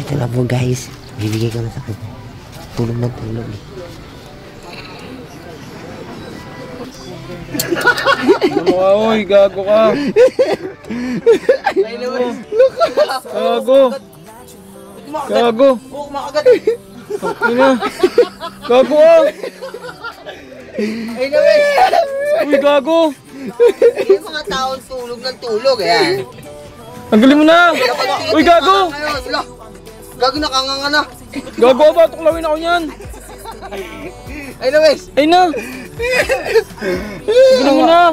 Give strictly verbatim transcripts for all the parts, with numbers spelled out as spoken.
Ito na po guys, bibigay ko na sa kanya. Tulog na tulog eh. Oy, gago ka. Gago. Gago. Ina. Gago ka. Ay naman. Uy, gago. Yung mga taon tulog ng tulog, ayan. Tanggalin mo na. Uy, gago. Gago na kanganga na. Gago ba? Tuklawin ako yan. Ay naman. Ay na. Tanggalin mo na.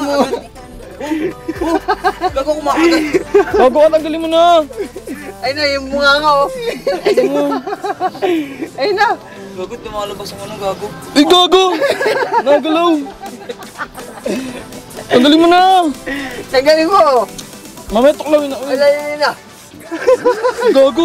Gago kumakagat. Gago ka, tanggalin mo na. Ay na, yung mga nga oh. Ay mo. Ay na. Gago, tumalabas ang anong gago. Ay, gago. Nagalaw. Tanggalin mo na. Tanggalin mo. Mamaya tuklawin ako. Ay na, ay na. Gago.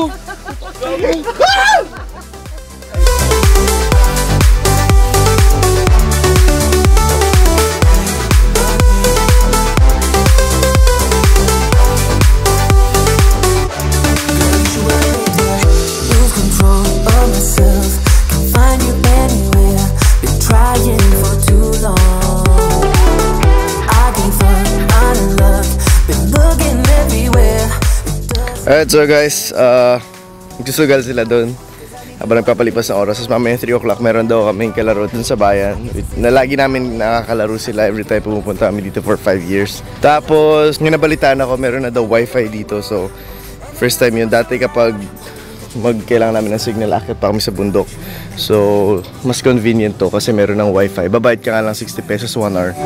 Alright, so guys, uh, nagsusugal sila doon habang nagpapalipas ng oras. Tapos mamaya three o'clock meron daw kaming kalaro dun sa bayan na lagi namin nakakalaro sila every time pumupunta kami dito for five years. Tapos, nga nabalitaan ako, meron na daw wifi dito. So, first time yun. Dati kapag magkailangan namin ng signal, akit pa kami sa bundok. So, mas convenient to kasi meron ng wifi. Babayad ka nga lang sixty pesos one hour.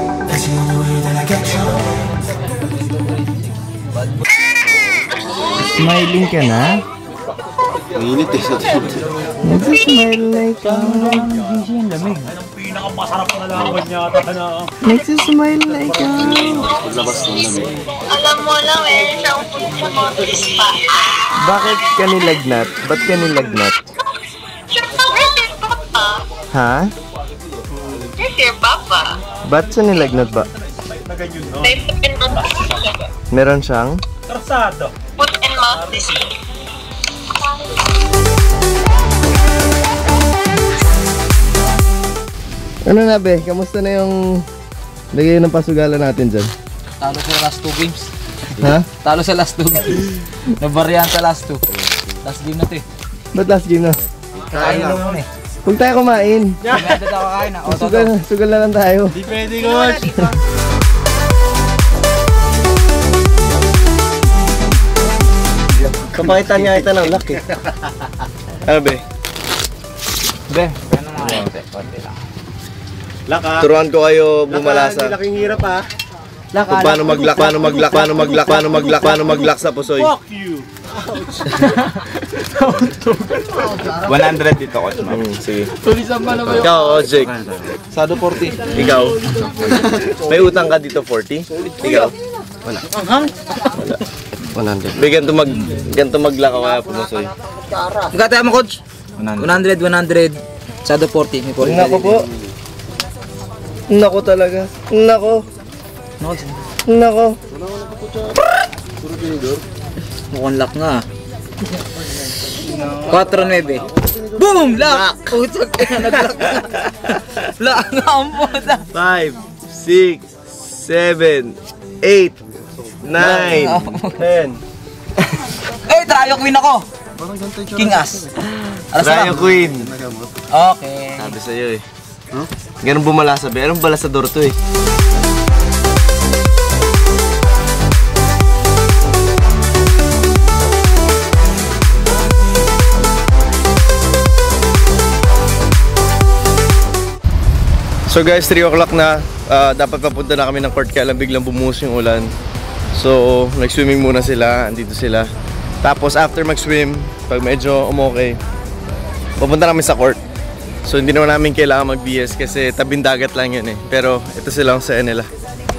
Smiling ka na? Mainit eh sa dito. Nagsismile like ka. Hindi siya yung lamig. Anong pinakamasarap na laban niya ata na. Nagsismile like ka. Paglabas ng lamig. Alam mo lang eh, sa upos sa mga pa. Bakit ka nilagnat? Ba't ka nilagnat? Kasi papa. Ha? Kasi papa. Ba't sa nilagnat ba? May foot and mouth disease. Meron siyang? Karsado. Foot and mouth disease. Ano na be? Kamusta na yung lagay ng pasugalan natin dyan? Talo sa last two games. Ha? Talo sa last two games. Nabarihan sa last two. Last game na to eh. Ba't last game na? Kain na muna eh. Huwag tayo kumain. Hindi na tayo kakain na. Sugal, sugal na lang tayo. Di pwede coach. Kapakita niya ito ng luck eh. Ano be? Be, ano nga konti, konti lang. Laka. Turuan ko kayo bumalasa. Laka, laking hirap ha. Kung paano mag-lock, paano mag-lock, paano mag-lock, paano mag-lock, paano mag-lock sa pusoy. Fuck you! one hundred dito ko. Hmm, sige. Ikaw, oh, Jake. Sado forty. Ikaw. May utang ka dito forty? Ikaw. Wala. Wala. one hundred. Bigyan to mag ganito mag-lock ako kaya pumusoy. Magkataya mo coach? one hundred, one hundred. Sado forty. May forty. Nako po. Nako talaga. Nako. Nako. Mukhang lock nga. four nine. Boom! Lock! Putok ka na, nag-lock na. Lock nga ang puta. five, six, seven, eight, nine, ten. Eh, tryo queen ako. King as. Alas Raya na. Queen. Okay. Sabi sa'yo eh. Ganun bumalasabi. Anong balasador to eh? So guys, three o'clock na. Uh, dapat papunta na kami ng court kaya lang biglang bumuhos yung ulan. So, nag-swimming muna sila. Andito sila. Tapos after mag-swim, pag medyo umokay, pupunta namin sa court. So, hindi naman namin kailangan mag-B S kasi tabing dagat lang yun eh. Pero, ito sila ang saya nila.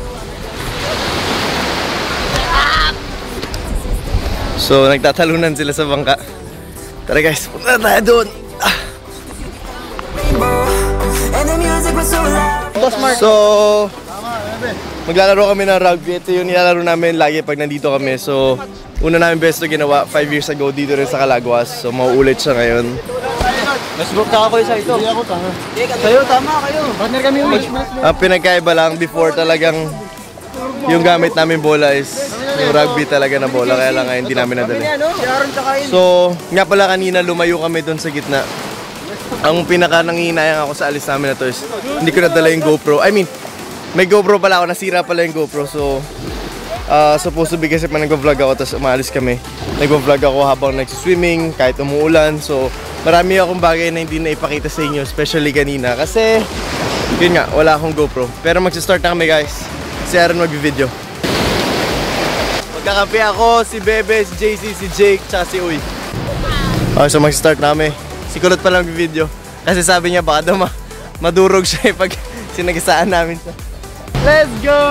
So, nagtatalunan sila sa bangka. Tara guys, punta na tayo doon. Ah. So, maglalaro kami ng rugby. Ito yung nilalaro namin lagi pag nandito kami. So, una namin besto ginawa five years ago dito rin sa Calaguas. So, mauulit siya ngayon. Mas book ka ako isa ito. Hindi ako tama. Kayo, tama kayo. Partner kami yung Ang pinagkaiba lang, before talagang yung gamit namin bola is yung rugby talaga na bola. Kaya lang ngayon hindi namin nadali. So, nga pala kanina lumayo kami doon sa gitna. Ang pinaka nangihinayang ako sa alis namin na to is hindi ko nadala yung GoPro. I mean, may GoPro pala ako, nasira pala yung GoPro. So, uh, supposed to be kasi pa nag-vlog ako tapos umaalis kami. Nag-vlog ako habang nagsiswimming, kahit umuulan. So, marami akong bagay na hindi na ipakita sa inyo, especially kanina. Kasi, yun nga, wala akong GoPro. Pero magsistart na kami guys. Si Aaron mag-video. Magkakape ako, si Bebe, si J C, si Jake, tsaka si Uy. Okay, so magsistart na kami. Si Kulot pa lang mag-video. Kasi sabi niya baka daw ma madurog siya eh pag sinagisaan namin siya. Let's go!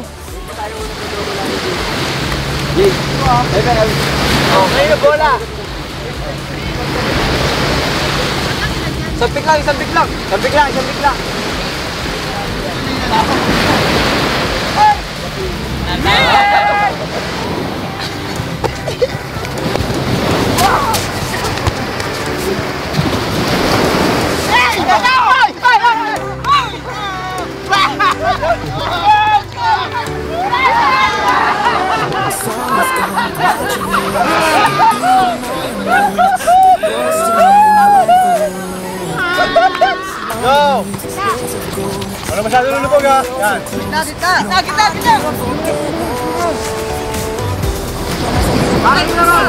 Okay na bola. Sampik lang, sampik lang. Sampik lang, sampik lang. Go! Ano masyado lulubog ha? Yan. Kita, kita! Kita, kita, kita! Bakit na ron?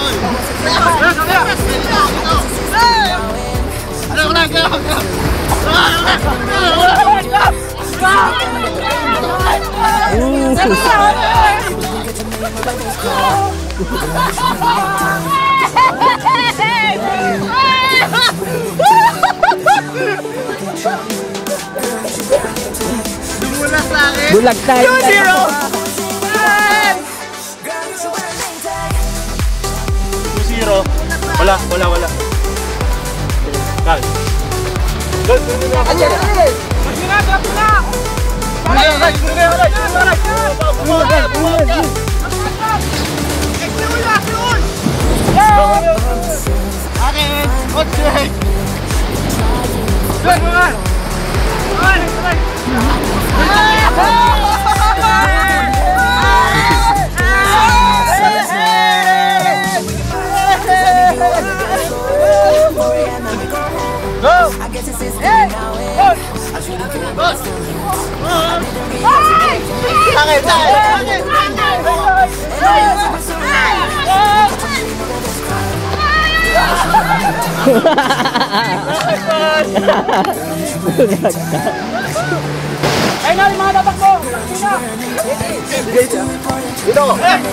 Dumulas sa akin! Bulag tayo. two zero! two zero. Wala, wala, wala. Kal. Gol, gol, gol. Ayan! Ginagawa ko na! Aray, aray, aray, aray, aray. Bulag, bulag. Akin! Otsek! Gol, gol. Aray, aray. Go! Sakit! Sakit! Ay, nari mga tatak mo. Dito!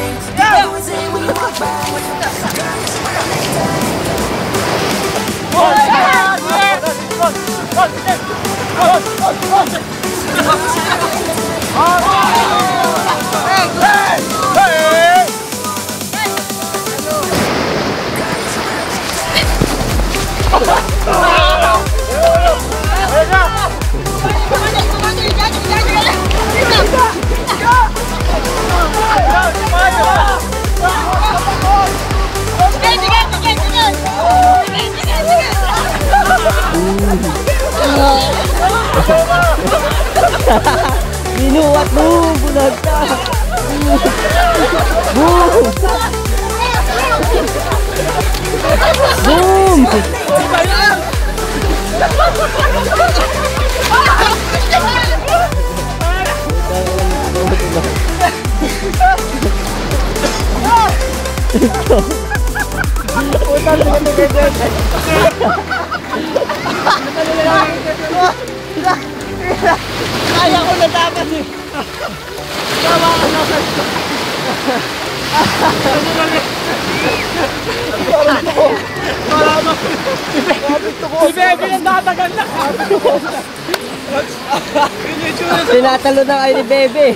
Minuwat mo, bulag ka. Boom! Boom! Kaya ko na dapat eh! Tama ka na sa... Si Bebe yung nataganda. Tinatalo na kayo ni Bebe.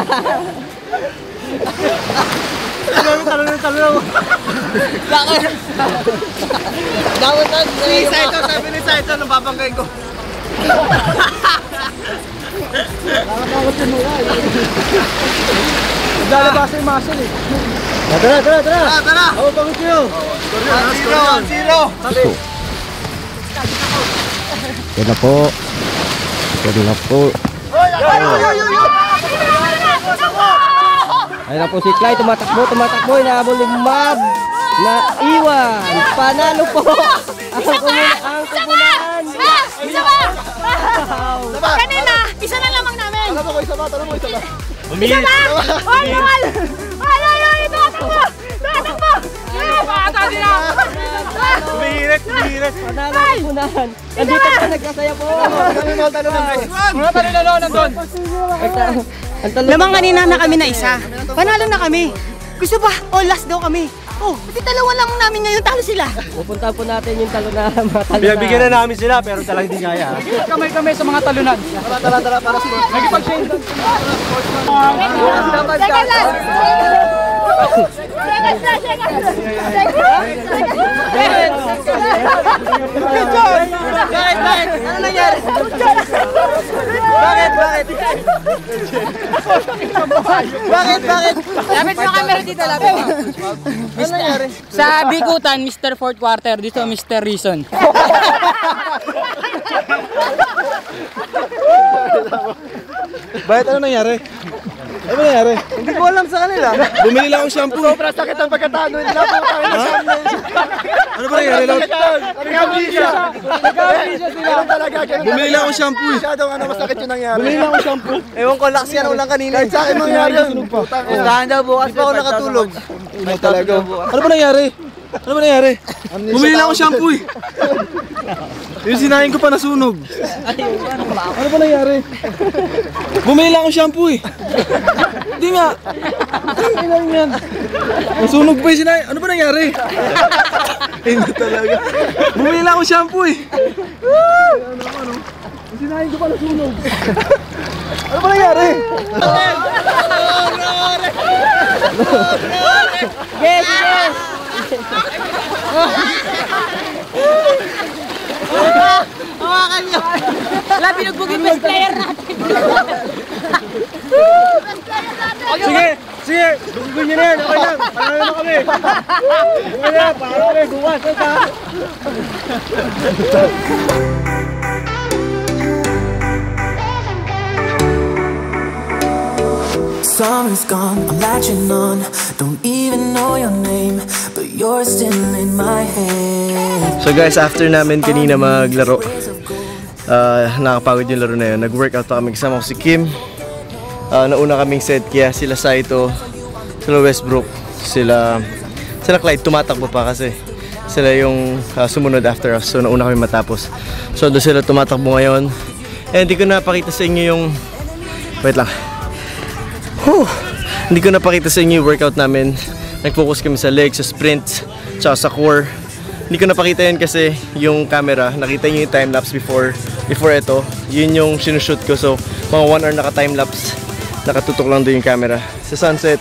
Talo na talo na! Bakit? Dapat na... Si Saito, sabi ni Saito, nababanggain ko. Nakakawat yung mula eh. Naglalabasa yung muscle eh. Tara, tara, tara! Tara, tara! Ako pagod kayo. one zero, one zero! Yan na po. Yan na po. Ayun na po si Clyde, tumatakbo, tumatakbo, inaabol yung mob na iwan. Panalo po ang kumunaan, ang kumunaan. Isa ba? Kanina, isa na lamang namin. Tala mo ko, isa ba? Tala mo, isa ba? Isa ba? Ay, nawal! Ay, ay, ay! Tumatakbo! Tumatakbo! Bata sila! Tumihirit, tumihirit. Panalo ang kumunaan. Nandito po, nagkasaya po. Mga talo ng next one! Mga talo na noon, nandun. Lamang kanina na kami na isa. Panalo na kami. Gusto ba? O, last daw kami. Oh, pati dalawa lang namin ngayon, talo sila. Pupunta po natin yung talo na mga talo na. Binagbigyan na namin sila pero talagang hindi kaya. Kamay-kamay sa mga talunan. Tara, tara, tara, para sa sports. Nagipag-shade. Second last! Second last! Second last! Bakit? Bakit? Ano nangyari? Bakit? Bakit? Bakit? Bakit? Lapit mo camera dito, lapit mo. Ano nangyari? Sa Bikutan, Mister Fourth Quarter. Dito, Mister Reason. Bakit? Ano nangyari? Ano nangyari? Hindi ko alam sa kanila. Bumili lang akong shampoo. Sobrang sakit ang pagkatalo nila. Ano ba nangyari? Nag-amnesia. Nag-amnesia sila. Ganun talaga, ganun Bumili lang talaga. akong shampoo eh. Masyadong ano, masakit yung nangyari. Bumili lang akong shampoo. Ewan ko, lakas yan ulang kanina. Kahit sa akin mangyari yun. Puntahan daw bukas pa ako nakatulog. Ay talaga. Ano ba nangyari? Ano ba nangyari? Bumili lang akong shampoo eh. Yung sinahin ko pa nasunog. Ano ba nangyari? Bumili lang akong shampoo eh. Hindi nga. Hindi lang yan. Nasunog pa yung sinahin. Ano ba nangyari? Hindi talaga. Bumili lang akong shampoo eh. Ano ano? Yung sinahin ko pa nasunog. Ano ba nangyari? Yes, yes! Hawakan niyo! Wala, binugbugin best player natin! Sige, sige. Dugugun nyo na yan. Okay lang. Panalo na kami. Okay na, panalo kami. Bukas. Ito. Summer's gone, I'm latching on. Don't even know your name, but you're still in my head. So guys, after namin kanina maglaro, uh, nakapagod yung laro na yun. Nag-workout pa kami, kasama ko si Kim. Uh, nauna kaming set, kaya sila Saito, sila Westbrook, sila sila Clyde tumatakbo pa kasi sila yung uh, sumunod after us. So nauna kami matapos. So doon sila tumatakbo ngayon. Eh hindi ko napakita sa inyo yung wait lang. Whew. Hindi ko napakita sa inyo yung workout namin. Nag-focus kami sa legs, sa sprints, tsaka sa core. Hindi ko napakita yun kasi yung camera, nakita nyo yung time-lapse before before ito. Yun yung sinushoot ko. So mga one hour naka-time-lapse. Nakatutok lang doon yung camera. Sa sunset.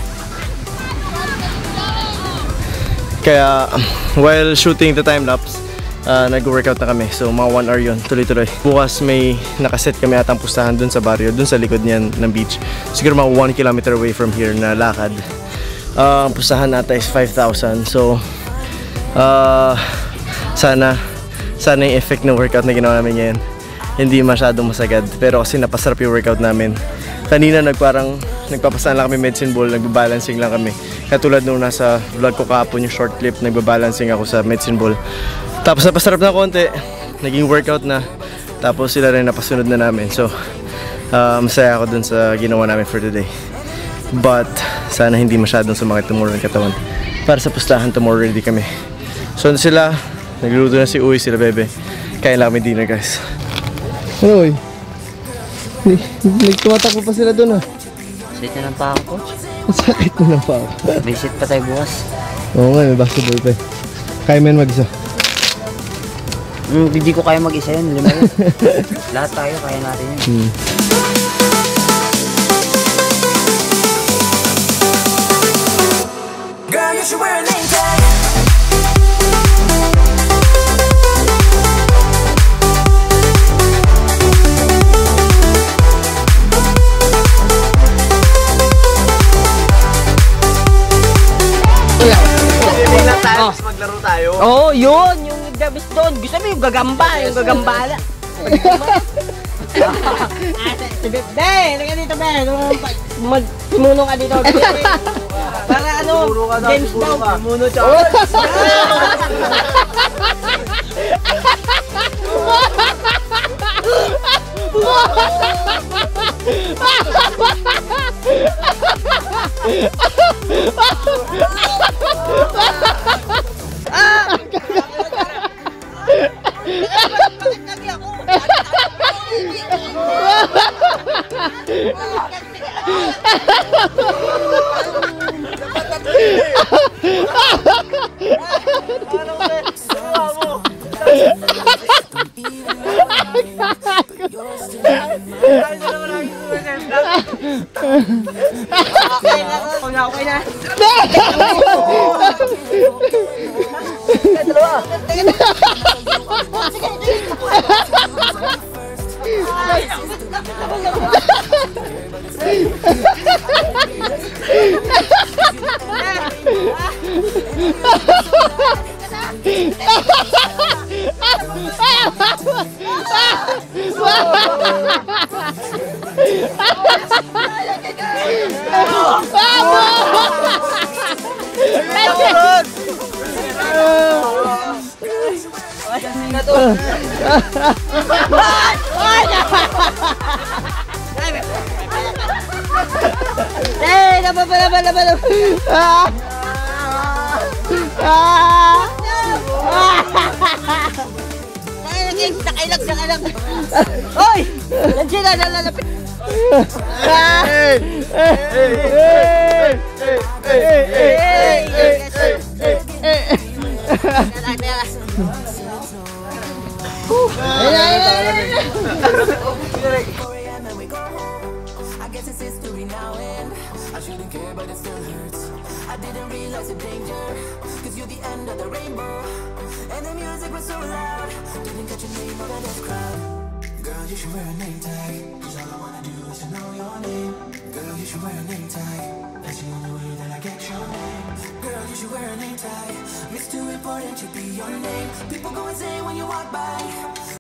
Kaya while shooting the time-lapse, uh, nag-workout na kami. So mga one hour yun, tuloy-tuloy. Bukas may nakaset kami atang pustahan dun sa barrio, dun sa likod niyan ng beach. Siguro mga one kilometer away from here na lakad. Ang uh, pustahan nata is five thousand. So uh, sana sana yung effect ng workout na ginawa namin ngayon hindi masyadong masagad. Pero kasi napasarap yung workout namin. Kanina nagparang nagpapasaan lang kami medicine ball, nagbabalancing lang kami. Katulad nung nasa vlog ko kahapon yung short clip, nagbabalancing ako sa medicine ball. Tapos napasarap na konti, naging workout na. Tapos sila rin napasunod na namin. So uh, masaya ako dun sa ginawa namin for today. But sana hindi masyadong sumakit tomorrow ng katawan. Para sa pustahan tomorrow ready kami. So sila, nagluluto na si Uy, sila Bebe. Kain lang kami dinner guys. Ano Uy? Nagtumatakbo pa sila dun ah. Sakit na ng paa ko, coach. Sakit na ng paa. Visit pa tayo bukas. Oo nga, may basketball pa eh. Kaya man mag-isa. Hmm, hindi ko kaya mag-isa yun. Lima yun. Lahat tayo, kaya natin yun. Hmm. Girl, you should wear a name tag. Bibig lang tayo, mas maglaro tayo. Oo, oh, yun. Yung dabis doon. Gusto mo yung gagamba, yung gagambala. Sige, be, naka dito, be. Magsimuno ka dito. Para ano, games daw. Simuno, Charles. Okay na, okay na. Eh, laban pa, laban, laban, laban. Ah! Ah! Nakailag, nakailag. Hoy! Nandiyan na, nalalapit. Ah! Hey! Hey! Hey! Hey! Hey! Hey! Hey! Hey! Tara, tara. I guess it's history now and I shouldn't care but it still hurts. I didn't realize the danger, cause you're the end of the rainbow. And the music was so loud, didn't catch your name on the crowd. Girl, you should wear a name tag, cause all I wanna do is to know your name. Girl, you should wear a name tag, that's the only way that I get your name. Girl, you should wear a name tag, it's too important to be your name. People go insane when you walk by.